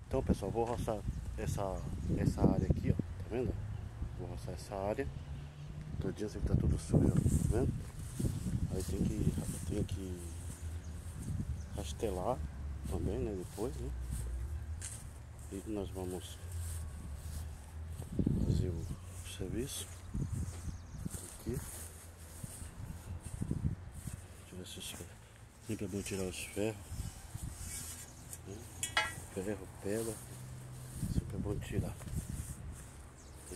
Então, pessoal, vou roçar essa área aqui, ó. Tá vendo? Vou roçar essa área. Todinha, assim que tá tudo sujo, ó. Tá vendo? Aí tem que rastelar também, né? Depois, né? E nós vamos fazer o serviço aqui. Tirar esses ferros. Sempre é bom tirar os ferros, né? Ferro, pedra. Sempre é bom tirar, né?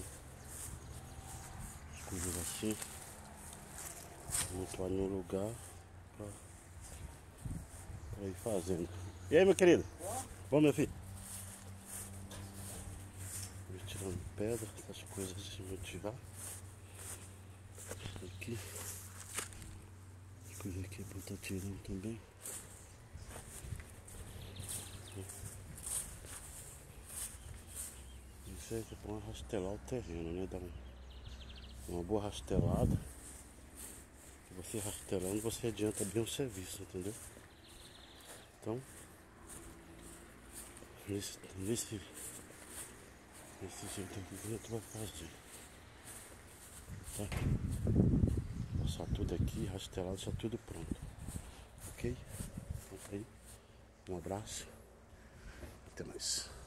As coisas assim. Montar no lugar pra ir fazendo. E aí, meu querido? Bom, meu filho? Vou tirando pedra, essas coisas assim, vou tirar. Isso aqui. As coisas aqui vou estar tirando também. Isso aí é pra rastelar o terreno, né? Dar uma boa rastelada. Você rastelando, você adianta bem o serviço, entendeu? Então, nesse jeito aqui que a gente vai fazer, tá? Passar tudo aqui, rastelar, deixar tudo pronto, ok? Então, aí, um abraço, até mais.